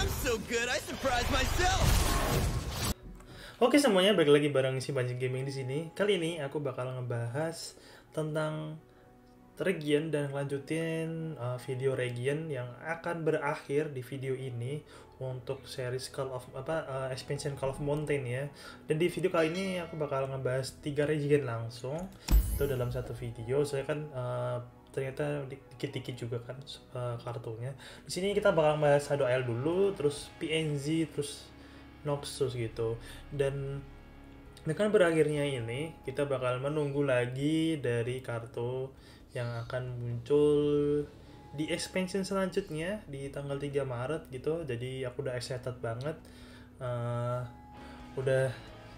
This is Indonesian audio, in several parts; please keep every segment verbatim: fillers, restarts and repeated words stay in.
I'm so good, I surprised myself. Oke semuanya, balik lagi bareng si Banjing Gaming di sini. Kali ini aku bakal ngebahas tentang region dan lanjutin uh, video region yang akan berakhir di video ini untuk series Call of apa uh, expansion Call of Mountain ya. Dan di video kali ini aku bakal ngebahas tiga region langsung itu dalam satu video. Saya kan uh, ternyata dikit-dikit juga kan uh, kartunya. Di sini kita bakal bahas Shadow Isle dulu, terus P N Z, terus Noxus gitu. Dan dengan berakhirnya ini kita bakal menunggu lagi dari kartu yang akan muncul di expansion selanjutnya di tanggal tiga Maret gitu. Jadi aku udah excited banget, uh, udah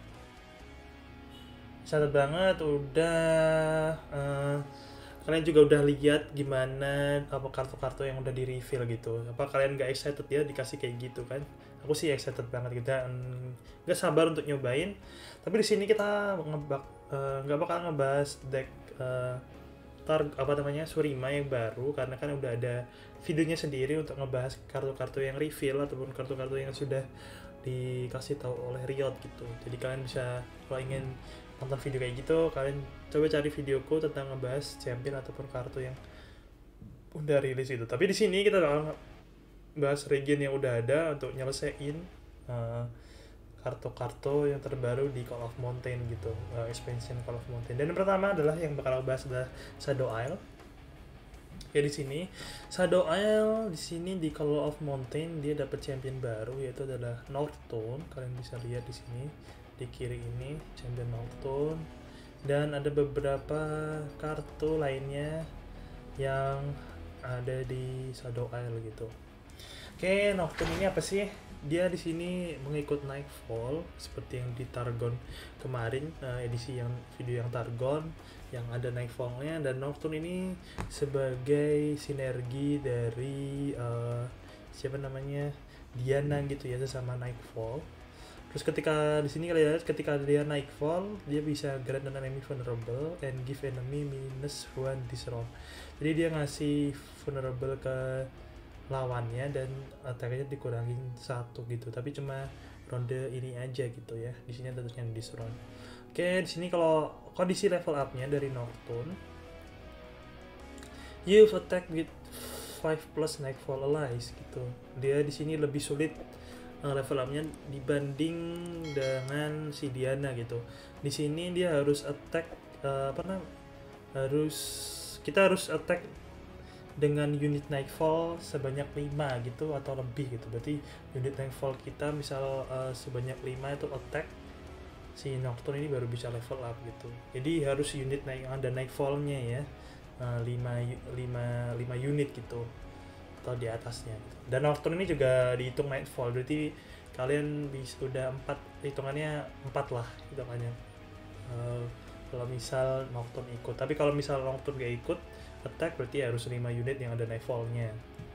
excited banget udah uh, kalian juga udah lihat gimana apa kartu-kartu yang udah di reveal gitu. Apa kalian gak excited ya dikasih kayak gitu kan? Aku sih excited banget, kita nggak sabar untuk nyobain. Tapi di sini kita ngebak nggak uh, bakal ngebahas deck uh, tar apa namanya Shurima yang baru, karena kan udah ada videonya sendiri untuk ngebahas kartu-kartu yang reveal ataupun kartu-kartu yang sudah dikasih tahu oleh Riot gitu. Jadi kalian bisa kalau ingin nonton video kayak gitu, kalian coba cari videoku tentang ngebahas champion ataupun kartu yang udah rilis itu. Tapi di sini kita bakal bahas region yang udah ada untuk nyelesain uh, kartu-kartu yang terbaru di Call of Mountain gitu, uh, expansion Call of Mountain. Dan yang pertama adalah yang bakal bahas adalah Shadow Isle. Ya di sini Shadow Isle di sini di Call of Mountain dia dapat champion baru, yaitu adalah Northstone. Kalian bisa lihat di sini di kiri ini champion Northstone, dan ada beberapa kartu lainnya yang ada di Shadow Isle gitu. Oke, Nocturne ini apa sih? Dia di sini mengikut Nightfall seperti yang di Targon kemarin, uh, edisi yang video yang Targon yang ada Nightfall-nya. Dan Nocturne ini sebagai sinergi dari uh, siapa namanya Diana gitu ya, sesama Nightfall. Terus ketika di sini kalian lihat ketika dia Nightfall, dia bisa grant an enemy vulnerable and give enemy minus one this round. Jadi dia ngasih vulnerable ke lawannya dan attack-nya dikurangin satu gitu, tapi cuma ronde ini aja gitu ya. Di sini ada tulisannya this round. Oke, di sini kalau kondisi level up-nya dari Nocturne, you've attack with five plus Nightfall allies gitu. Dia di sini lebih sulit uh, level up-nya dibanding dengan si Diana gitu. Di sini dia harus attack uh, apa namanya? Harus kita harus attack dengan unit Nightfall sebanyak lima gitu atau lebih gitu. Berarti unit Nightfall kita misal uh, sebanyak lima itu attack, si Nocturne ini baru bisa level up gitu. Jadi harus unit naik ada Nightfall-nya ya, uh, lima, lima, lima unit gitu atau di atasnya gitu. Dan Nocturne ini juga dihitung Nightfall, berarti kalian bisa udah empat, hitungannya empat lah hitungannya uh, kalau misal Nocturne ikut. Tapi kalau misal Nocturne gak ikut attack, berarti harus lima unit yang ada Nightfall-nya.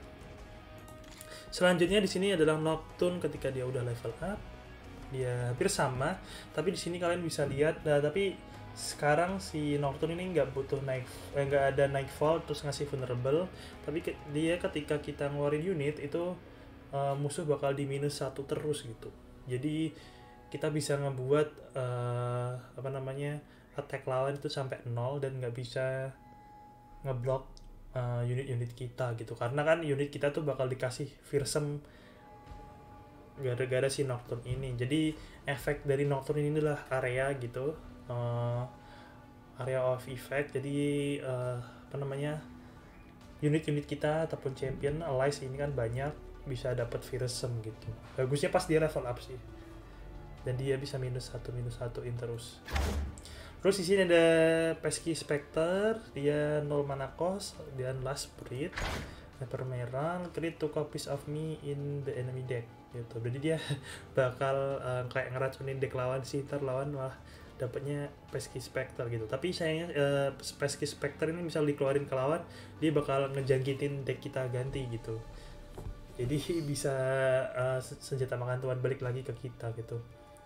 Selanjutnya di sini adalah Nocturne ketika dia udah level up, dia hampir sama, tapi di sini kalian bisa lihat. Nah, tapi sekarang si Nocturne ini nggak butuh night, eh, nggak ada Nightfall terus ngasih vulnerable, tapi ke, dia ketika kita ngeluarin unit itu uh, musuh bakal di minus satu terus gitu. Jadi kita bisa ngebuat uh, apa namanya attack lawan itu sampai nol dan nggak bisa ngeblok uh, unit-unit kita gitu, karena kan unit kita tuh bakal dikasih fearsome gara-gara si Nocturne ini. Jadi efek dari Nocturne ini adalah area gitu, uh, area of effect. Jadi uh, apa namanya unit-unit kita ataupun champion allies ini kan banyak bisa dapat fearsome gitu. Bagusnya pas dia level up sih, dan dia bisa minus satu minus satuin terus. Terus di sini ada Pesky Spectre, dia nol mana cost dan last breed. Permeral, create two copies of me in the enemy deck gitu. Jadi dia bakal uh, kayak ngeracunin deck lawan sih, ntar lawan wah dapatnya Pesky Spectre gitu. Tapi sayangnya uh, Pesky Spectre ini misal dikeluarin ke lawan, dia bakal ngejangkitin deck kita ganti gitu. Jadi bisa uh, senjata makan tuan balik lagi ke kita gitu.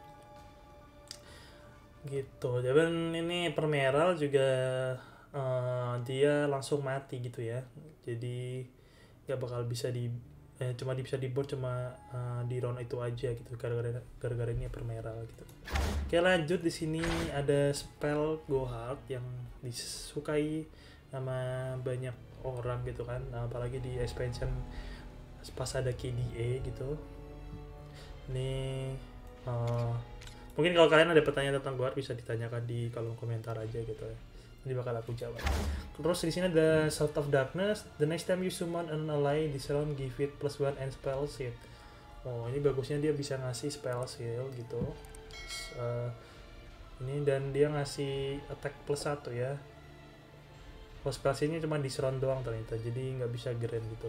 Gitu. Dan ini Permeral juga uh, dia langsung mati gitu ya. Jadi nggak bakal bisa di eh, cuma bisa di board cuma uh, di round itu aja gitu gara-gara gara-gara ini Ephemeral gitu. Oke lanjut, di sini ada spell Go Hard yang disukai sama banyak orang gitu kan, nah, apalagi di expansion pas ada K D A gitu. Ini uh, mungkin kalau kalian ada pertanyaan tentang Go Hard bisa ditanyakan di kolom komentar aja gitu ya. Ini bakal aku jawab. Terus di sini ada Sword of Darkness. The next time you summon an ally this round, give it plus one and spell shield. Oh, ini bagusnya dia bisa ngasih spell shield gitu. Uh, ini dan dia ngasih attack plus satu ya. Kalau spell shieldnya cuma di round doang ternyata, jadi nggak bisa grand gitu.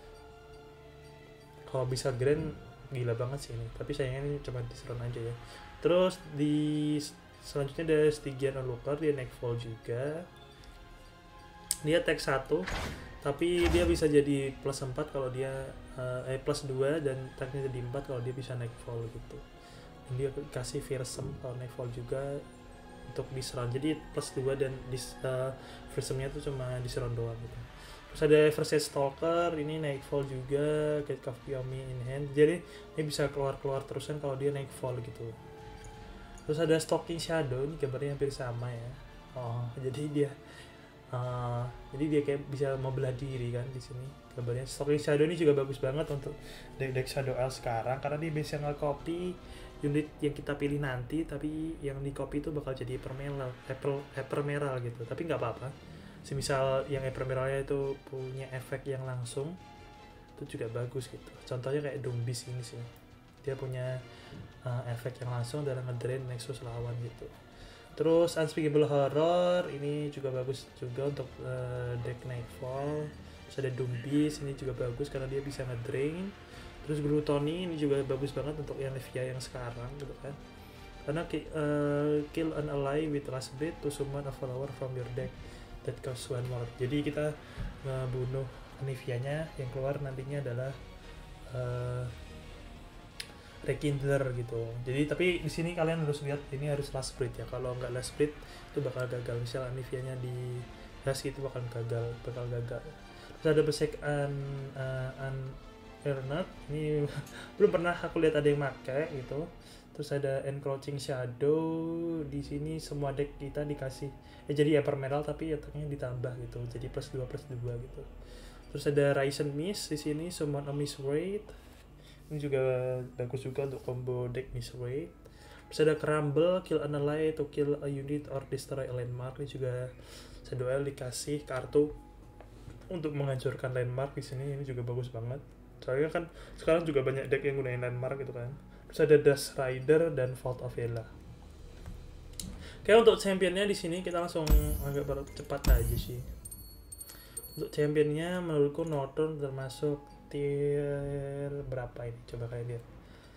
Kalau bisa grand gila banget sih ini. Tapi sayangnya ini cuma di round aja ya. Terus di selanjutnya ada Stygian Onlooker, dia Nightfall juga. Dia tag satu, tapi dia bisa jadi plus empat kalau dia uh, eh plus dua dan tagnya jadi empat kalau dia bisa Nightfall gitu. Dan dia kasih Fearsome kalau Nightfall juga untuk diserang. Jadi plus dua dan di uh, Fearsome-nya tuh cuma diserang doang gitu. Terus ada Versus Stalker, ini Nightfall juga, Get of Yomi in hand. Jadi dia bisa keluar-keluar terusan kalau dia Nightfall gitu. Terus ada Stalking Shadow, ini gambarnya hampir sama ya. Oh, jadi dia uh, jadi dia kayak bisa mau belah diri kan di sini. Gambarnya Stalking Shadow ini juga bagus banget untuk deck-deck Shadow Elf sekarang karena dia bisa nge-copy unit yang kita pilih nanti, tapi yang di copy itu bakal jadi Ephemeral, Ephemeral gitu. Tapi nggak apa-apa. Semisal yang Ephemeralnya itu punya efek yang langsung, itu juga bagus gitu. Contohnya kayak Doom Beast ini sih. Dia punya uh, efek yang langsung dalam ngedrain Nexus lawan gitu. Terus Unspeakable Horror ini juga bagus juga untuk uh, deck Nightfall. Terus ada Doom Beast ini juga bagus karena dia bisa ngedrain. Terus Gluttony ini juga bagus banget untuk yang Levia yang sekarang gitu kan. Karena uh, kill an ally with Last Blade to summon a follower from your deck that costs one more. Jadi kita ngebunuh Levia-nya, yang keluar nantinya adalah uh, Rekindler gitu. Jadi tapi di sini kalian harus lihat ini harus last split ya. Kalau nggak last split itu bakal gagal. Misalnya Anivia-nya di last itu bakal gagal, bakal gagal. Terus ada Besek an uh, an Ernest. Ini belum pernah aku lihat ada yang pakai gitu. Terus ada Encroaching Shadow. Di sini semua deck kita dikasih ya jadi Ephemeral tapi attack-nya ditambah gitu. Jadi plus dua plus dua gitu. Terus ada Risen Mist di sini, Summon a Mist Wraith. Ini juga bagus juga untuk combo deck Mist Wraith. Terus ada Crumble, kill an ally to kill a unit or destroy a landmark. Ini juga Shadow Elf dikasih kartu untuk menghancurkan landmark di sini. Ini juga bagus banget. Soalnya kan sekarang juga banyak deck yang gunain landmark gitu kan. Terus ada Dust Rider dan Vault of Hela. Kayak untuk championnya di sini kita langsung agak cepat aja sih. Untuk championnya menurutku Northern termasuk tier berapa ini? Coba kalian lihat.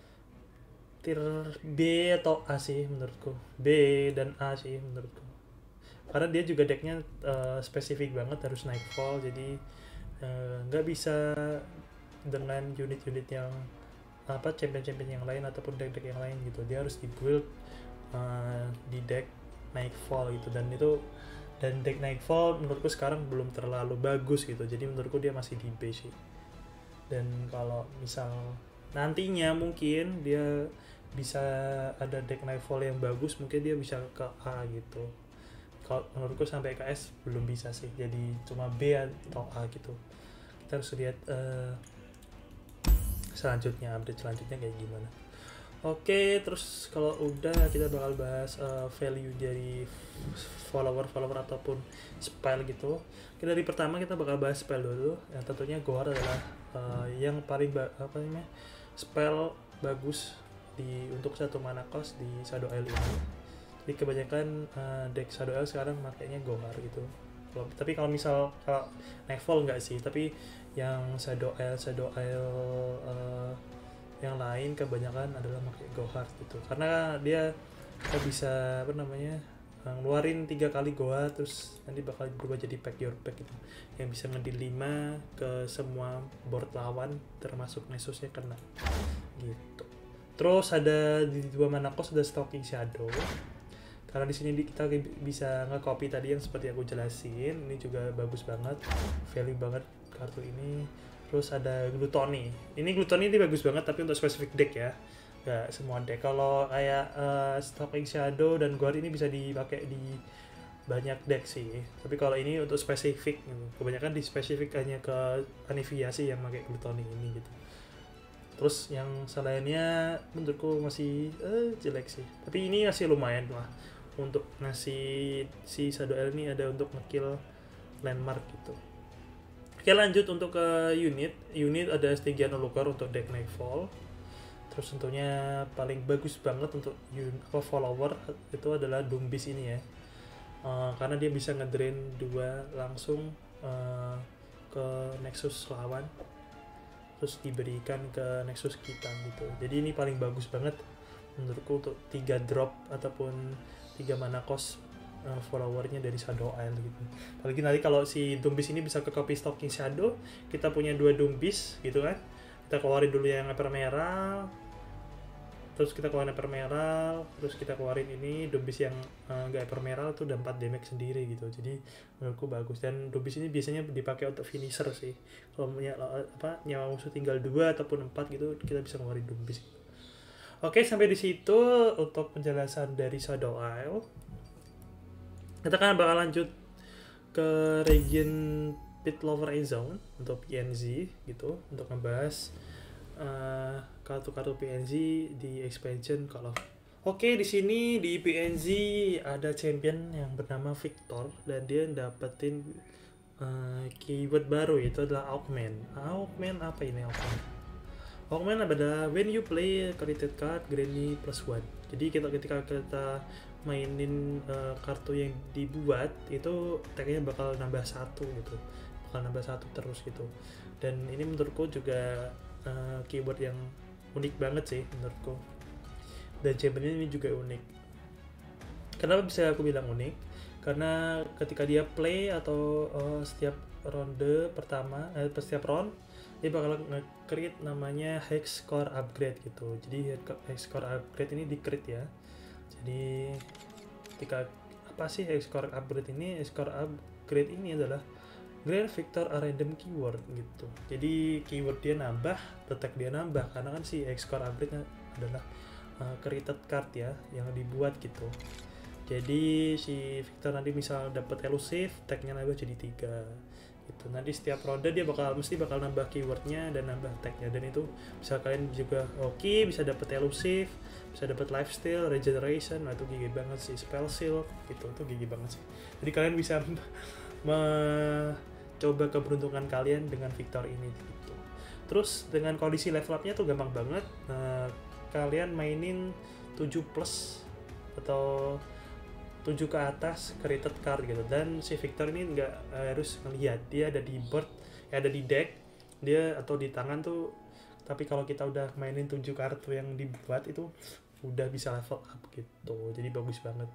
Tier B atau A sih menurutku. B dan A sih menurutku. Karena dia juga decknya uh, spesifik banget harus Nightfall, jadi nggak uh, bisa dengan unit-unit yang apa champion-champion yang lain ataupun deck-deck yang lain gitu. Dia harus di-build uh, di deck Nightfall gitu, dan itu dan deck Nightfall menurutku sekarang belum terlalu bagus gitu. Jadi menurutku dia masih di B sih. Dan kalau misal nantinya mungkin dia bisa ada deck Nightfall yang bagus, mungkin dia bisa ke A gitu. Kalau menurutku sampai ke S belum bisa sih, jadi cuma B atau A gitu. Kita harus lihat uh, selanjutnya, update selanjutnya kayak gimana. Oke, terus kalau udah kita bakal bahas uh, value dari follower-follower ataupun spell gitu. Kita dari pertama kita bakal bahas spell dulu. Yang tentunya Go Hard adalah uh, yang paling ba- apa namanya spell bagus di untuk satu mana cost di Shadow Elf ini. Jadi kebanyakan uh, deck Shadow Elf sekarang makanya Go Hard gitu. Kalau, tapi kalau misal kalau Nightfall enggak sih, tapi yang Shadow Elf Shadow Elf uh, yang lain kebanyakan adalah pakai Go Hard gitu. Karena dia kita bisa apa namanya ngeluarin tiga kali Go Hard, terus nanti bakal berubah jadi pack your pack gitu. Yang bisa ngedil lima ke semua board lawan termasuk Nessusnya kena gitu. Terus ada di dua mana cost ada Stalking Shadow. Karena di sini kita bisa nge-copy tadi yang seperti aku jelasin, ini juga bagus banget, value banget kartu ini. Terus ada Gluttony. Ini Gluttony ini bagus banget tapi untuk spesifik deck ya. Gak semua deck. Kalau kayak uh, Stalking Shadow dan Guard ini bisa dipakai di banyak deck sih. Tapi kalau ini untuk spesifik, kebanyakan di spesifik hanya ke Anivia sih yang pakai Gluttony ini gitu. Terus yang selainnya menurutku masih uh, jelek sih. Tapi ini masih lumayan lah untuk ngasih si Shadow Isle ini ada untuk ngekill landmark gitu. Oke, lanjut untuk ke unit. Unit ada Stygian Onlooker untuk deck Nightfall. Terus tentunya paling bagus banget untuk unit, apa, follower itu adalah Doombeast ini ya. Uh, karena dia bisa ngedrain dua langsung uh, ke Nexus lawan. Terus diberikan ke Nexus kita gitu. Jadi ini paling bagus banget menurutku untuk tiga drop ataupun tiga mana cost Uh, followernya dari Shadow Isle gitu. Apalagi nanti kalau si Doombeast ini bisa ke copy Stalking Shadow, kita punya dua Doombeast gitu kan. Kita keluarin dulu yang Ephemeral, terus kita keluarin Ephemeral, terus kita keluarin ini Doombeast yang uh, gak Ephemeral tuh udah empat damage sendiri gitu. Jadi menurutku bagus. Dan Doombeast ini biasanya dipakai untuk finisher sih. Kalau punya apa nyawa musuh tinggal dua ataupun empat gitu, kita bisa keluarin Doombeast gitu. Oke, sampai di situ untuk penjelasan dari Shadow Isle. Kita kan bakal lanjut ke region Pit Lover Zone untuk P N Z gitu, untuk ngebahas uh, kartu-kartu P N Z di expansion kalau. Oke, di sini di P N Z ada champion yang bernama Victor dan dia dapetin uh, keyword baru, itu adalah Augment. Augment apa ini Augment? Augment adalah when you play created card granny plus one. Jadi kita ketika kita mainin uh, kartu yang dibuat itu tagnya bakal nambah satu gitu, bakal nambah satu terus gitu. Dan ini menurutku juga uh, keyword yang unik banget sih menurutku. Dan champion ini juga unik. Kenapa bisa aku bilang unik? Karena ketika dia play atau uh, setiap ronde pertama, eh, setiap round dia bakal nge-create namanya Hex Core Upgrade gitu. Jadi Hex Core Upgrade ini di-create ya. Jadi ketika apa sih Hex Core Upgrade ini? Hex Core Upgrade ini adalah Grant Victor a random keyword gitu. Jadi keyword dia nambah, attack dia nambah karena kan si Hex Core Upgrade adalah uh, created card ya yang dibuat gitu. Jadi si Victor nanti misal dapat elusive, tag-nya nambah jadi tiga. Gitu. Nanti setiap ronde dia bakal mesti bakal nambah keywordnya dan nambah tag-nya, dan itu bisa kalian juga oke okay, bisa dapat elusive, bisa dapat lifesteal, regeneration, nah itu gigi banget sih, spell seal gitu, itu gigi banget sih. Jadi kalian bisa mencoba keberuntungan kalian dengan Victor ini gitu. Terus dengan kondisi level up-nya tuh gampang banget. Nah, kalian mainin tujuh plus atau tujuh ke atas created card gitu, dan si Victor ini nggak harus ngelihat dia ada di board ya, ada di deck dia atau di tangan tuh, tapi kalau kita udah mainin tujuh kartu yang dibuat itu udah bisa level up gitu, jadi bagus banget.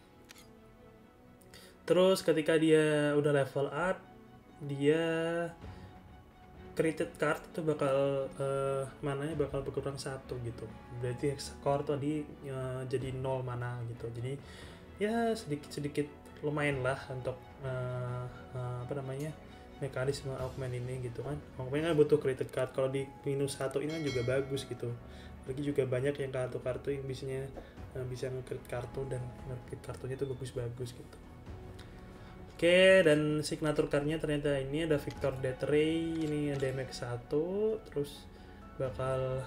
Terus ketika dia udah level up, dia created card itu bakal uh, mananya bakal berkurang satu gitu, berarti score tadi uh, jadi nol mana gitu. Jadi ya sedikit-sedikit lumayan lah untuk uh, uh, apa namanya mekanisme augment ini gitu kan. Augment kan butuh created card, kalau di minus satu ini kan juga bagus gitu. Lagi juga banyak yang kartu-kartu yang bisanya uh, bisa nge-create kartu dan nge-create kartunya itu bagus-bagus gitu. Oke, dan signature card-nya ternyata ini ada Victor Death Ray, ini ada M X satu, terus bakal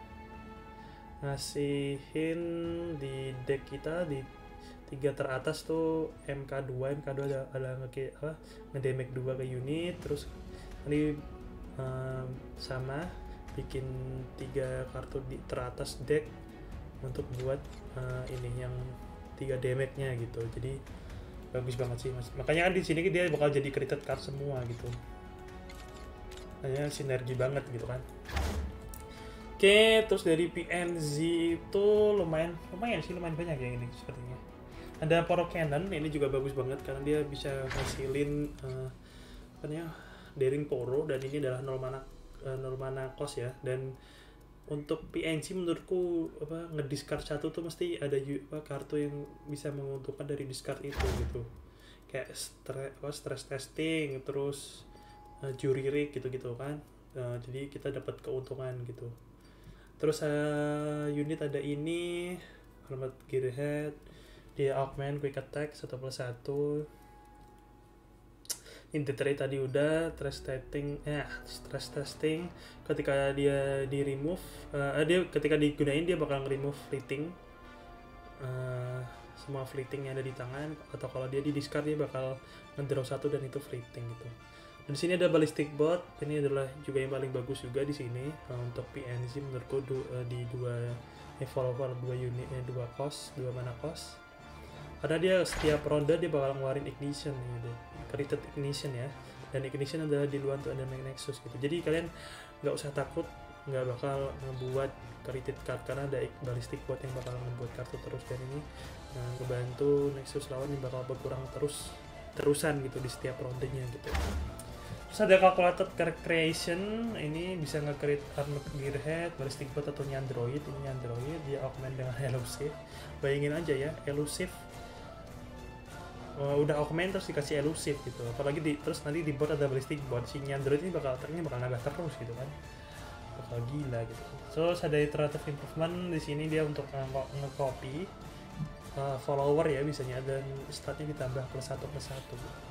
ngasihin di deck kita di tiga teratas tuh M K dua, M K dua ada ada nge apa ngedamage dua ke unit, terus ini um, sama bikin tiga kartu di teratas deck untuk buat uh, ini yang tiga damage-nya gitu. Jadi bagus banget sih Mas. Makanya kan di sini dia bakal jadi created card semua gitu. Hanya sinergi banget gitu kan. Oke, terus dari P N Z itu lumayan lumayan sih lumayan banyak ya ini sepertinya. Ada Poro Cannon, ini juga bagus banget karena dia bisa ngasilin uh, apa namanya Daring Poro, dan ini adalah nol mana uh, nol mana cost ya. Dan untuk P N G menurutku apa ngediscard satu tuh mesti ada apa, kartu yang bisa menguntungkan dari discard itu gitu. Kayak stress, apa, stress testing, terus uh, jury rig gitu-gitu kan. uh, jadi kita dapat keuntungan gitu. Terus uh, unit ada ini Armored Gearhead, dia augment quick attack satu plus satu. Infantry tadi udah, stress testing, ya stress testing ketika dia di remove, uh, dia ketika digunain dia bakal remove fleeting, uh, semua fleeting yang ada di tangan, atau kalau dia di discard dia bakal ngedraw satu dan itu fleeting gitu. Dan di sini ada ballistic bot, ini adalah juga yang paling bagus juga di sini uh, untuk P N Z menurutku du, uh, di dua evolver dua unit, eh, dua cost, dua mana cost. Karena dia setiap ronde dia bakal ngeluarin ignition gitu, critted ignition ya, dan ignition adalah di luar untuk Undermine Nexus gitu. Jadi kalian nggak usah takut nggak bakal membuat critted card karena ada ballistic bot yang bakal membuat kartu terus, dan ini nah, ngebantu Nexus lawan yang bakal berkurang terus terusan gitu di setiap rondenya gitu. Terus ada calculated card creation, ini bisa nge-create Armored Gearhead, ballistic bot atau Nyandroid. Ini Nyandroid dia augment dengan elusive. Bayangin aja ya, elusive Uh, udah augment terus dikasih elusive gitu, apalagi di, terus nanti di bot ada ballistic bot, si Nyandroid ini bakal attack-nya bakal nambah terus gitu kan, bakal gila gitu. Terus ada iterative improvement di sini dia untuk nge-copy uh, follower ya bisanya, dan statnya ditambah plus satu plus satu.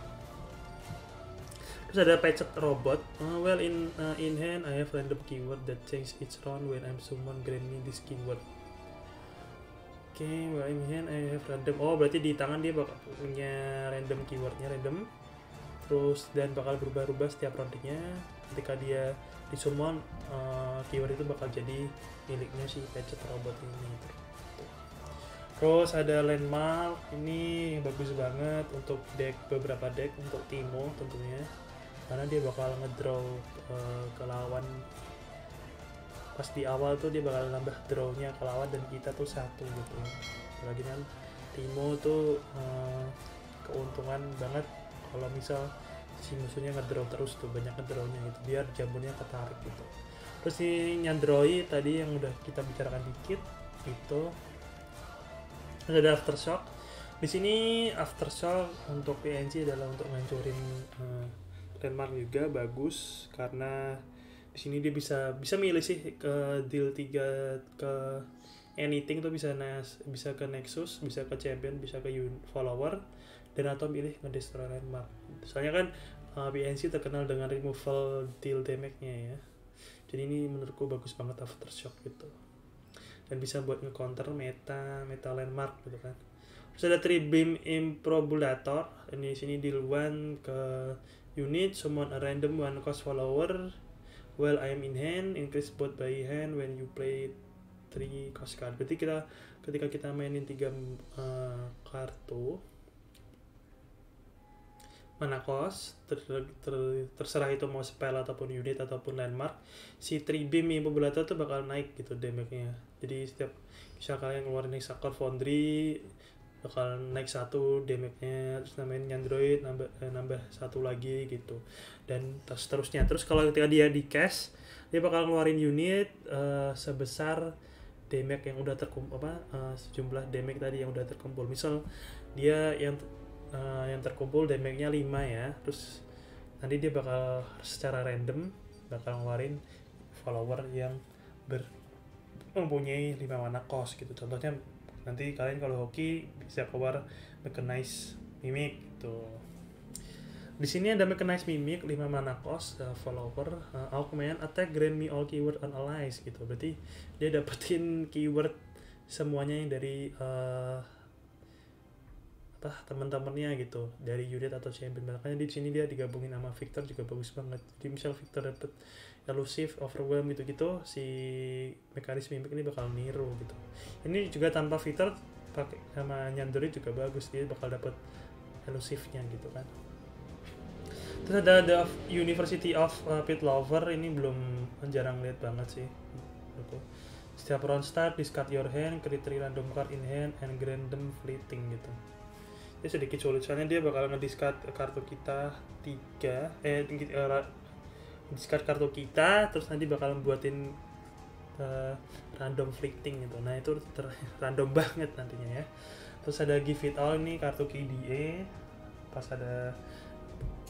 Terus ada patched robot, uh, well in uh, in hand I have random keyword that change each round when I'm summon, grant me this keyword. Oke, okay, well in hand I have random. Oh, berarti di tangan dia bakal punya random keywordnya random. Terus dan bakal berubah-ubah setiap roundnya. Ketika dia di summon, uh, keyword itu bakal jadi miliknya si patched robot ini. Terus ada landmark, ini bagus banget untuk deck, beberapa deck untuk Teemo tentunya. Karena dia bakal ngedraw uh, ke lawan. Pas di awal tuh dia bakal nambah drawnya ke lawan dan kita tuh satu gitu. Apalagi kan Teemo tuh uh, keuntungan banget kalau misal si musuhnya ngedraw terus tuh, banyak ngedrawnya gitu biar jamurnya ketarik gitu. Terus si Nyandroid tadi yang udah kita bicarakan dikit itu ada aftershock. Di sini aftershock untuk P N C adalah untuk ngancurin uh, landmark juga bagus, karena di sini dia bisa bisa milih sih ke deal tiga ke anything tuh, bisa nas bisa ke Nexus, bisa ke champion, bisa ke follower, dan atau milih ngedestroy landmark. Soalnya kan uh, P N C terkenal dengan removal deal damage-nya ya. Jadi ini menurutku bagus banget aftershock gitu. Dan bisa buat nge-counter meta meta landmark gitu kan. Terus ada three beam improbulator. Ini sini deal one ke unit, summon a random one cost follower. Well, I am in hand, increase both by hand when you play three cost card. Berarti kita ketika kita mainin tiga uh, kartu mana cost, ter, ter, terserah itu mau spell ataupun unit ataupun landmark, si three beam improbulator tuh bakal naik gitu damage-nya. Jadi setiap misal kalian ngeluarin Hexacore Foundry bakal naik satu damage-nya, terus namain Nyandroid nambah eh, nambah satu lagi gitu, dan terus terusnya. Terus kalau ketika dia di cash dia bakal ngeluarin unit uh, sebesar damage yang udah terkumpul, apa uh, sejumlah damage tadi yang udah terkumpul. Misal dia yang uh, yang terkumpul damage-nya lima ya, terus nanti dia bakal secara random bakal ngeluarin follower yang ber mempunyai lima mana cost gitu. Contohnya nanti kalian kalau hoki bisa keluar Mechanize Mimic gitu. Di sini ada Mechanize Mimic lima mana cost, uh, follower, uh, augment, attack, grant me all keyword on allies gitu. Berarti dia dapetin keyword semuanya yang dari uh, apa teman-temannya gitu, dari unit atau champion. Makanya di sini dia digabungin sama Victor juga bagus banget. Jadi misal Victor dapet elusive, overwhelm gitu-gitu, si Mechanize Mimic ini bakal niru gitu. Ini juga tanpa Victor pakai sama Nyandroid juga bagus, dia bakal dapet elusive-nya gitu kan. Terus ada The University of uh, Pit Lover, ini belum jarang lihat banget sih. Gitu. Setiap round start, discard your hand, create three random card in hand, and grant them fleeting gitu. Ini sedikit sulit, soalnya dia bakal ngediscard kartu kita tiga, eh uh, discard kartu kita, terus nanti bakal buatin uh, random fleeting gitu. Nah itu ter- random banget nantinya ya. Terus ada Give It All, ini kartu K D A, pas ada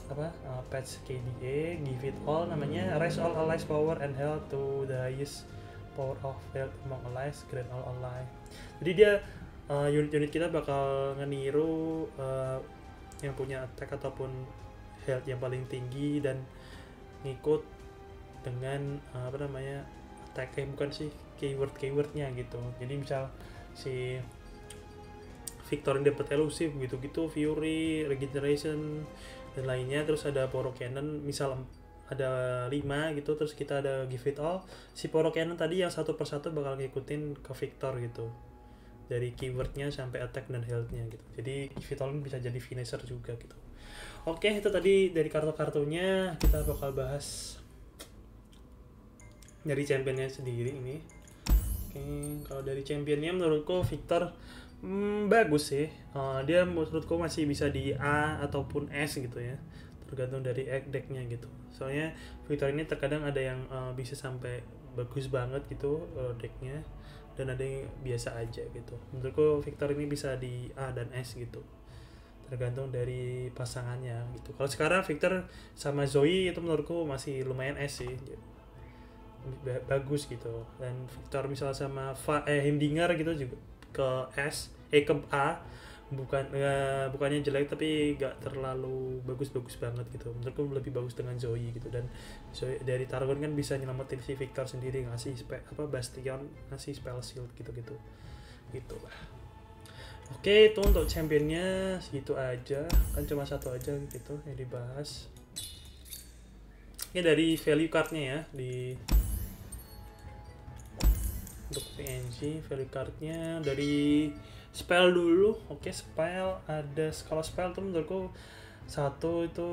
apa uh, patch K D A, give it all, namanya raise all allies power and health to the highest power of health among allies, grant all ally. Jadi dia uh, unit-unit kita bakal ngeniru uh, yang punya attack ataupun health yang paling tinggi dan ngikut dengan uh, apa namanya attack, eh, bukan sih keyword keywordnya gitu. Jadi misal si Victor yang dapat elusive gitu-gitu, Fury, Regeneration dan lainnya, terus ada Poro Cannon misal ada lima gitu, terus kita ada give it all, si Poro Cannon tadi yang satu persatu bakal ngikutin ke Victor gitu dari keywordnya sampai attack dan healthnya gitu. Jadi give it all bisa jadi finisher juga gitu. Oke, itu tadi dari kartu-kartunya. Kita bakal bahas dari championnya sendiri ini. Oke, kalau dari championnya menurutku Victor Hmm, bagus sih. Uh, dia menurutku masih bisa di A ataupun S gitu ya, tergantung dari decknya gitu. Soalnya Victor ini terkadang ada yang uh, bisa sampai bagus banget gitu uh, decknya, dan ada yang biasa aja gitu. Menurutku Victor ini bisa di A dan S gitu, tergantung dari pasangannya gitu. Kalau sekarang Victor sama Zoe itu menurutku masih lumayan S sih, bagus gitu. Dan Victor misal sama Fa eh Hemdinger gitu juga ke S, eh ke A, bukan uh, bukannya jelek tapi gak terlalu bagus-bagus banget gitu. Menurutku lebih bagus dengan Zoe gitu. Dan Zoe dari Targon kan bisa nyelamatin si Victor sendiri, ngasih spe, apa Bastion, ngasih spell shield gitu-gitu gitu lah. Oke, itu untuk championnya segitu aja, kan cuma satu aja gitu yang dibahas. Ini dari value cardnya ya, di untuk P N G value cardnya dari spell dulu. Oke, spell ada, kalau spell tuh menurutku satu itu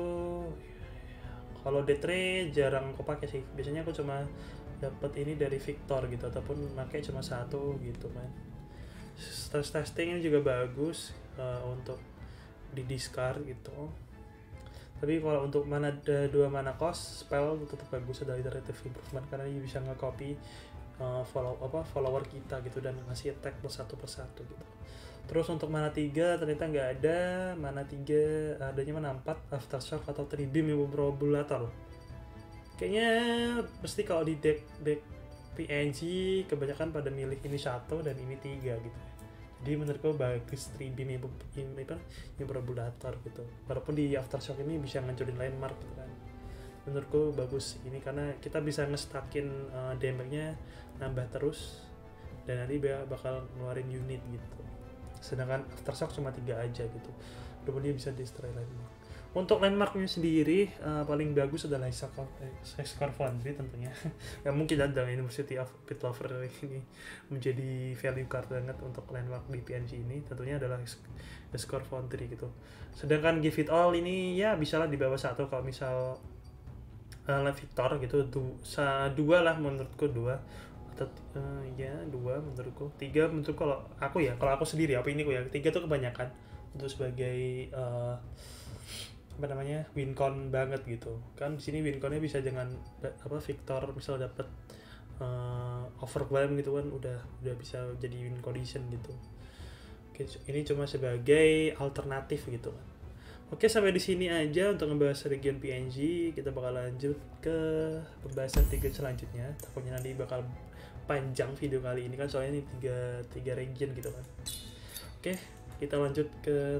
kalau D three jarang aku pakai sih, biasanya aku cuma dapat ini dari Victor gitu ataupun pakai cuma satu gitu kan. Stress testing ini juga bagus uh, untuk di discard gitu. Tapi kalau untuk mana ada dua mana cost, spell tetap bagus, ada iterative improvement karena dia bisa nge-copy Uh, follow apa follower kita gitu dan ngasih attack plus satu per satu gitu. Terus untuk mana tiga ternyata nggak ada, mana tiga adanya mana empat, Aftershock atau Tribeam yang Probulator. Kayaknya mesti kalau di deck deck P N G kebanyakan pada milih ini satu dan ini tiga gitu. Jadi menurutku bagus Tribeam yang ini apa yang Probulator gitu. Walaupun di Aftershock ini bisa ngancurin landmark gitu kan. Menurutku bagus ini karena kita bisa ngestakin uh, damage-nya nambah terus dan nanti bakal ngeluarin unit gitu. Sedangkan Aftershock cuma tiga aja gitu. Kemudian dia bisa destroy landmark. Untuk landmarknya sendiri uh, paling bagus adalah Hexcore Foundry tentunya. Ya mungkin ada University of Pit Lover ini menjadi value card banget untuk landmark di P N G ini. Tentunya adalah Hexcore Foundry gitu. Sedangkan Give It All ini ya bisalah di bawah satu kalau misal Uh, Victor gitu, du, sa, dua lah menurutku, dua atau uh, ya dua menurutku, tiga menurut kalau aku ya, kalau aku sendiri apa ini aku ya, tiga tuh kebanyakan untuk sebagai uh, apa namanya win con banget gitu kan. Di sini win connya bisa dengan apa Victor misal dapat uh, overwhelm gitu kan, udah udah bisa jadi win condition gitu. Oke, ini cuma sebagai alternatif gitu kan. Oke, sampai di sini aja untuk ngebahas region P N G. Kita bakal lanjut ke pembahasan tiga selanjutnya. Takutnya nanti bakal panjang video kali ini kan, soalnya ini tiga, tiga region gitu kan. Oke, kita lanjut ke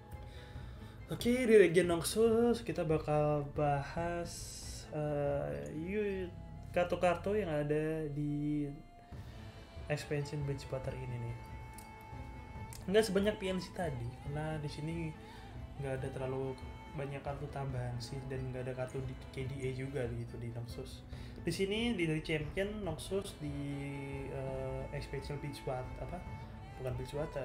Oke, di region Noxus kita bakal bahas uh, kartu-kartu yang ada di expansion Bridgewater ini nih. Nggak sebanyak P N C tadi, karena di sini nggak ada terlalu banyak kartu tambahan sih, dan nggak ada kartu di K D A juga gitu di Noxus. Di sini di dari champion Noxus di uh, expansion Bridgewater apa? Bukan Bridgewater.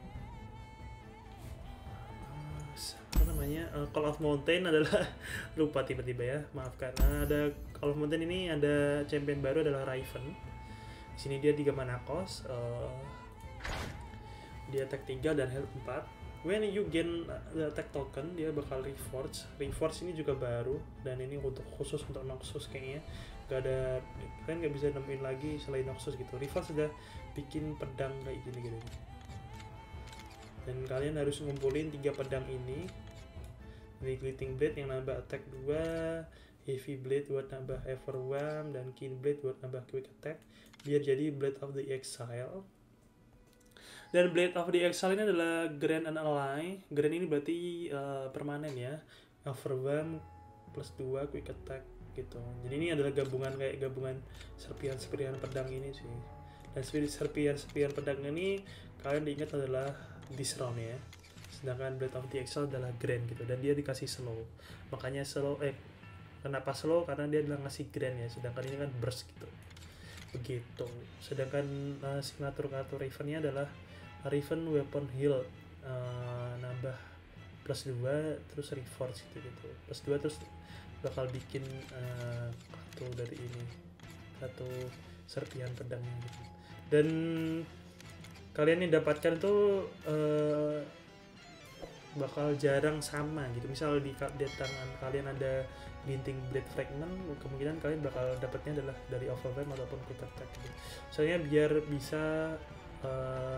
Apa namanya? Uh, Call of Mountain adalah lupa tiba-tiba ya, maafkan. Nah, ada Call of Mountain ini ada champion baru adalah Raven. Di sini dia tiga mana cost, uh, dia attack tiga dan health empat. When you gain the attack token, dia bakal reforge. Reforge ini juga baru, dan ini untuk khusus untuk Noxus kayaknya. Gak ada, kalian gak bisa nemuin lagi selain Noxus gitu. Reforge sudah bikin pedang kayak gini gitu. Dan kalian harus ngumpulin tiga pedang ini Neglecting Blade yang nambah attack dua, Heavy Blade buat nambah Overwhelm, dan Keen Blade buat nambah quick attack biar jadi Blade of the Exile. Dan Blade of the Exile ini adalah Grand and Ally. Grand ini berarti uh, permanen ya. Overwhelm plus dua quick attack gitu. Jadi ini adalah gabungan kayak gabungan serpihan-serpihan pedang ini sih. Dan serpihan-serpihan pedang ini kalian diingat adalah this round ya. Sedangkan Blade of the Exile adalah Grand gitu, dan dia dikasih slow. Makanya slow eh kenapa slow? Karena dia adalah ngasih Grand ya, sedangkan ini kan burst gitu. Begitu. Sedangkan uh, signature kartu Raven-nya adalah Raven Weapon Heal, uh, nambah plus dua terus reforce gitu gitu. Plus dua terus bakal bikin uh, kartu dari ini, kartu serpihan pedang gitu. Dan kalian yang dapatkan tuh uh, bakal jarang sama gitu. Misal di, di tangan kalian ada Glinting Blade Fragment, kemungkinan kalian bakal dapatnya adalah dari Overwhelm ataupun Quick Attack gitu. Soalnya biar bisa uh,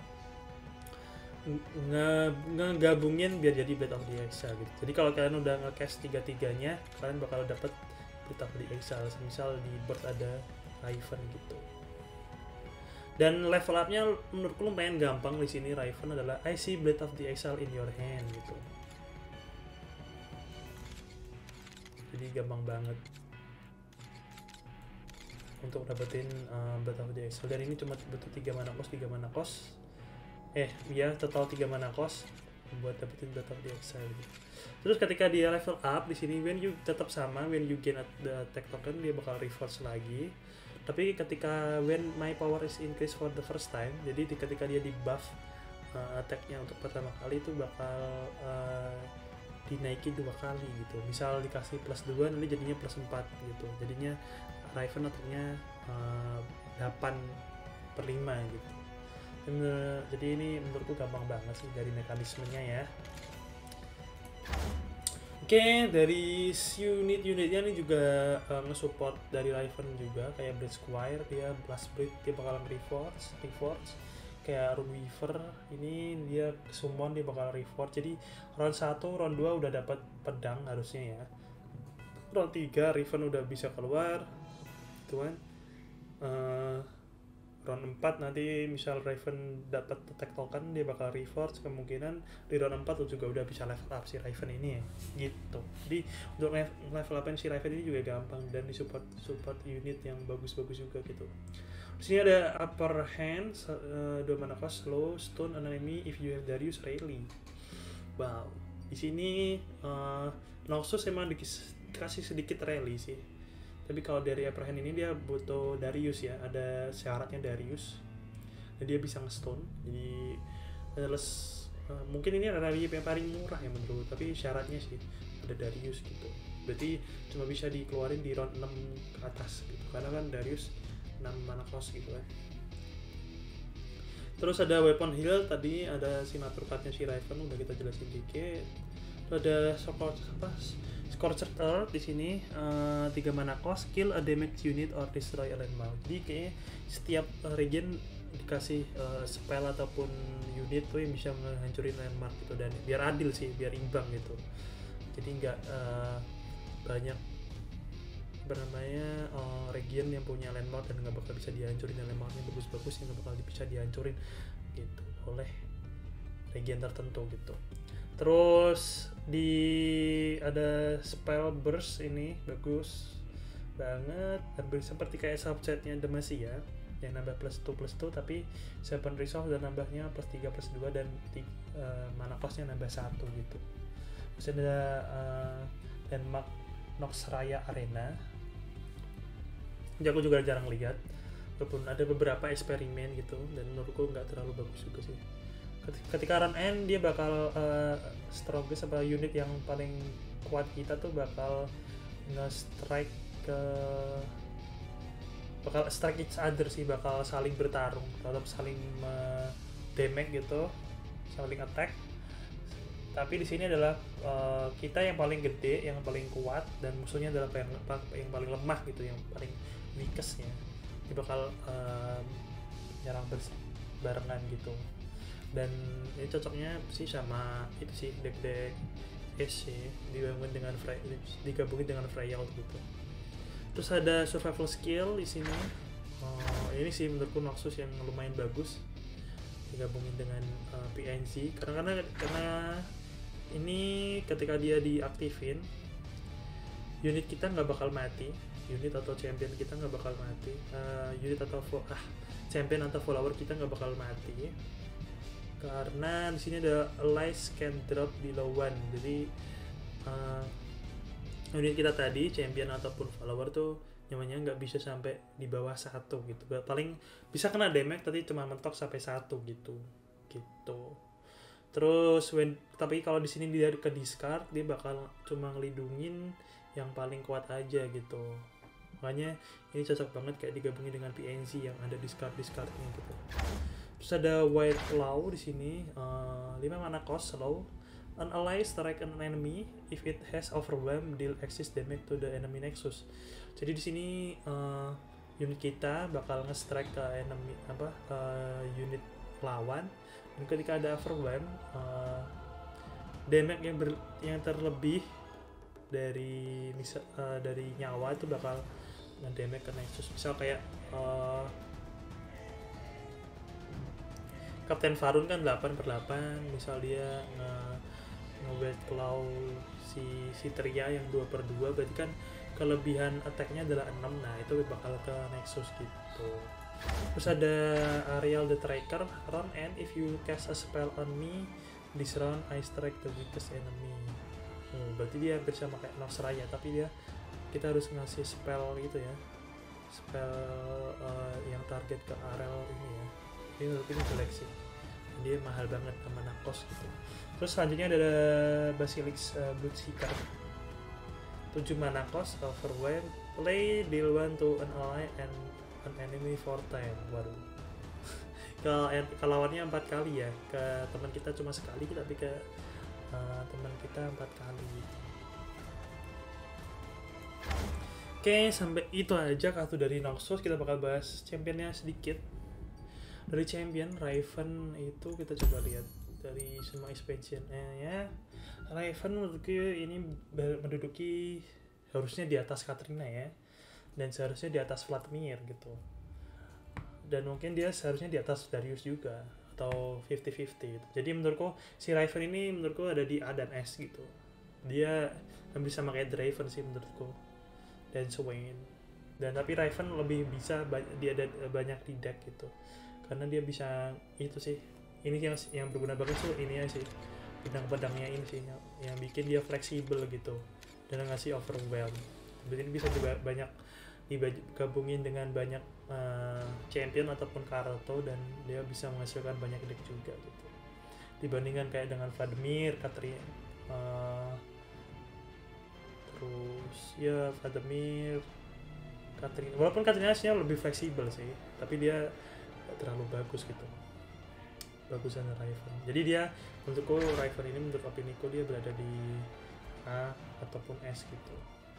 ngegabungin biar jadi Blade of the Exile gitu. Jadi kalau kalian udah nge-cast tiga-tiganya, kalian bakal dapat Blade of the Exile. Misal di board ada Raven gitu. Dan level up-nya menurutku lumayan gampang di sini. Raven adalah I see Blade of the Exile in your hand gitu. Jadi gampang banget untuk dapetin uh, Blade of the Exile. Dan ini cuma butuh tiga mana cost, tiga mana cost. Eh, ya total tiga mana cost buat dapetin Blade of the Exile gitu. Terus ketika dia level up di sini, when you tetap sama, when you gain the attack token dia bakal reverse lagi. Tapi ketika when my power is increased for the first time, jadi di, ketika dia di buff uh, attack-nya untuk pertama kali itu bakal uh, dinaikin dua kali gitu. Misal dikasih plus dua, nanti jadinya plus empat gitu. Jadinya Raven attack-nya uh, delapan per lima gitu. Dan, uh, jadi ini menurutku gampang banget sih dari mekanismenya ya. Oke, okay, dari unit-unitnya ini juga uh, nge-support dari Raven juga, kayak Blade Squire, dia Blast Blade, dia bakalan reforce, reforce. Kayak Rune Weaver, ini dia summon, dia bakal reforce. Jadi round satu, round dua udah dapat pedang harusnya ya. Round tiga Raven udah bisa keluar, gitu kan. Uh, round empat nanti misal Raven dapat attack token, dia bakal reforce, kemungkinan di round empat juga udah bisa level up si Raven ini ya gitu. Jadi untuk level up si Raven ini juga gampang dan di support support unit yang bagus-bagus juga gitu. Di sini ada upper hand, uh, dua mana cost, slow, stone an enemy if you have Darius Rayleigh. Wow, di sini uh, Noxus emang dikasih sedikit Rayleigh sih. Tapi kalau dari upper hand ini dia butuh Darius ya, ada syaratnya Darius. Dan dia bisa nge-stone. Jadi les, uh, mungkin ini adalah yang paling murah ya menurut, tapi syaratnya sih ada Darius gitu. Berarti cuma bisa dikeluarin di round enam ke atas gitu. Karena kan Darius enam mana cost gitu kan. Terus ada weapon heal, tadi ada signature card-nya si Raven udah kita jelasin dikit. Terus ada support apa? Scorched Earth di sini uh, tiga mana cost, kill a damage unit or destroy a landmark. Jadi kayaknya setiap uh, region dikasih uh, spell ataupun unit tuh yang bisa menghancurin landmark gitu, dan biar adil sih, biar imbang gitu. Jadi nggak uh, banyak bernamanya uh, region yang punya landmark dan nggak bakal bisa dihancurin, dan landmarknya bagus-bagus yang nggak bakal bisa dihancurin gitu oleh region tertentu gitu. Terus di ada spell burst ini bagus banget, hampir seperti kayak subsetnya Demacia yang nambah plus dua plus dua, tapi Seven Resolve dan nambahnya plus tiga plus dua dan uh, mana costnya nambah satu gitu. Terus ada uh, Landmark Nox Raya Arena, aku juga jarang lihat, walaupun ada beberapa eksperimen gitu, dan menurutku nggak terlalu bagus juga sih. Ketika run end dia bakal uh, strongest apa unit yang paling kuat kita tuh bakal nge-strike ke bakal strike each other sih, bakal saling bertarung atau saling uh, damage gitu, saling attack. Tapi di sini adalah uh, kita yang paling gede, yang paling kuat, dan musuhnya adalah yang, yang paling lemah gitu, yang paling weakest-nya. Dia bakal uh, nyerang barengan gitu. Dan ini cocoknya sih sama itu sih, deck-deck Ace sih, dibangun dengan Freya, digabungin dengan Freya gitu. Terus ada survival skill di sini. Oh, ini sih menurutku Noxus yang lumayan bagus digabungin dengan uh, P N Z karena karena karena ini ketika dia diaktifin unit kita nggak bakal mati, unit atau champion kita nggak bakal mati, uh, unit atau ah champion atau follower kita nggak bakal mati karena di sini ada allies can drop below one. Jadi uh, unit kita tadi champion ataupun follower tuh namanya nggak bisa sampai di bawah satu gitu, paling bisa kena damage tapi cuma mentok sampai satu gitu gitu. Terus when, tapi kalau di sini dia ke discard dia bakal cuma ngelindungin yang paling kuat aja gitu, makanya ini cocok banget kayak digabungin dengan P N Z yang ada discard discardnya gitu. Terus ada White Claw di sini, uh, lima mana cost slow. An ally strike an enemy if it has overwhelmed deal excess damage to the enemy nexus. Jadi di sini uh, unit kita bakal nge-strike ke enemy apa uh, unit lawan, dan ketika ada overwhelm uh, damage yang ber, yang terlebih dari misal uh, dari nyawa itu bakal nge-damage ke nexus. Misal kayak uh, Kapten Varun kan delapan per delapan, misal dia nge nge-White Claw si si Tria yang dua per dua, berarti kan kelebihan attack-nya adalah enam, nah itu bakal ke Nexus gitu. Terus ada Ariel the Tracker, run and if you cast a spell on me this round I strike the weakest enemy. Hmm, berarti dia hampir sama kayak Nox Raya, tapi dia kita harus ngasih spell gitu ya, spell uh, yang target ke Ariel ini ya. Ini menurut ini jelek sih, dia mahal banget sama Nakos gitu. Terus selanjutnya ada Basilisk uh, Bloodseeker, tujuh mana cost, overwhelm, play deal one to an ally and an enemy four time. Waduh. Kalau ke lawannya empat kali ya, ke teman kita cuma sekali, tapi ke uh, teman kita empat kali. Oke, sampai itu aja kartu dari Noxus. Kita bakal bahas championnya sedikit. Dari champion Raven itu kita coba lihat dari semua expansion-nya ya. Raven menurutku ini menduduki harusnya di atas Katrina ya, dan seharusnya di atas Vladimir gitu, dan mungkin dia seharusnya di atas Darius juga atau fifty fifty gitu. Jadi menurutku si Raven ini menurutku ada di A dan S gitu, dia hampir sama kayak Draven sih menurutku dan Swain, dan tapi Raven lebih bisa dia ada banyak di deck gitu karena dia bisa itu sih. Ini yang yang berguna banget tuh ini ya sih, pedang-pedangnya ini sih yang, yang bikin dia fleksibel gitu dan ngasih overwhelm. Berarti ini bisa juga banyak digabungin dengan banyak uh, champion ataupun kartu, dan dia bisa menghasilkan banyak deck juga gitu. Dibandingkan kayak dengan Vladimir, Katrina, uh, terus ya Vladimir, Katrina. Walaupun Katrina sih lebih fleksibel sih, tapi dia gak terlalu bagus gitu. Bagusan Raven. Jadi dia menurutku Raven ini menurut opiniku dia berada di A ataupun S gitu.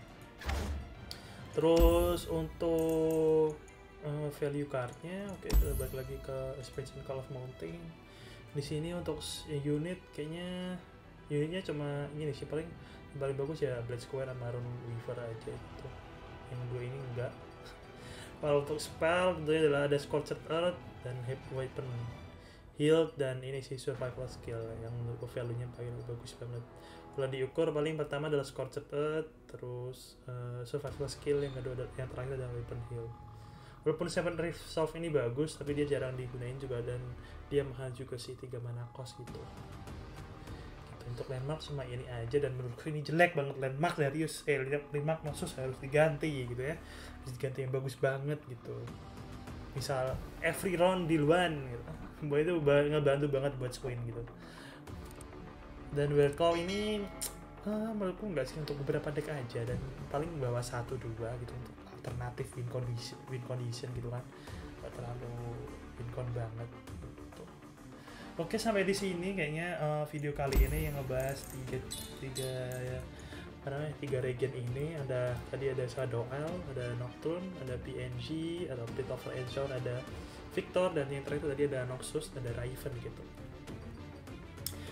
Terus untuk uh, value cardnya, oke okay, kita balik lagi ke expansion Call of Mountain. Di sini untuk unit kayaknya unitnya cuma ini sih, paling yang paling bagus ya Blade Square sama Rune Weaver aja gitu. Yang dua ini enggak. Kalau untuk spell tentunya adalah ada Scorched Earth dan Heavy Weapon, Healed, dan ini sih Survival Skill yang menurutku value-nya paling bagus banget. Kalau diukur paling pertama adalah Scorched Earth, terus uh, Survival Skill, yang kedua yang terakhir adalah Weapon Heal. Walaupun Seven Rift Solve ini bagus, tapi dia jarang digunain juga, dan dia mahal juga sih, tiga mana cost gitu. gitu. Untuk landmark cuma ini aja, dan menurutku ini jelek banget landmark Darius. Eh, landmark Noxus harus diganti gitu ya. Harus diganti yang bagus banget gitu. Misal every round deal one gitu. Bahwa itu ngebantu banget buat Swain gitu. Dan White Claw ini uh, menurutku enggak sih, untuk beberapa deck aja, dan paling bawa satu dua gitu untuk alternatif win condition, win condition gitu kan. Gak terlalu win con banget gitu. Oke, sampai di sini kayaknya uh, video kali ini yang ngebahas tiga tiga ya, apa namanya, tiga regen ini. Ada tadi ada Shadow Isle, ada Nocturne, ada P N G, ada Pit of Enzone, ada Victor, dan yang terakhir tadi ada Noxus, ada Raven gitu.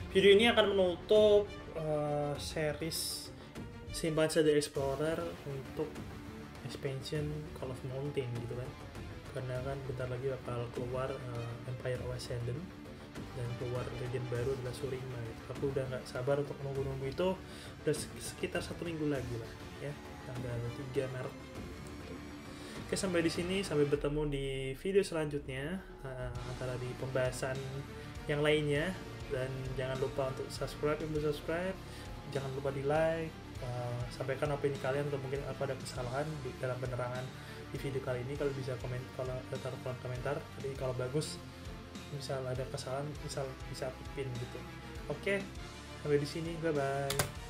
Video ini akan menutup uh, series Chimpanzee the Explorer untuk expansion Call of Mountain gitu kan, karena kan bentar lagi bakal keluar uh, Empire of Ascendant dan keluar legend baru adalah Shurima gitu. Aku udah nggak sabar untuk nunggu-nunggu itu, udah sekitar satu minggu lagi lah ya, tanggal tiga Maret. Oke, sampai di sini, sampai bertemu di video selanjutnya uh, antara di pembahasan yang lainnya. Dan jangan lupa untuk subscribe, yang belum subscribe jangan lupa di like, uh, sampaikan opini kalian atau mungkin apa ada kesalahan di dalam penerangan di video kali ini. Kalau bisa komen, kalau taruh kolom komentar, jadi kalau bagus misal ada kesalahan misal bisa aku pin gitu. Oke, sampai di sini, bye bye.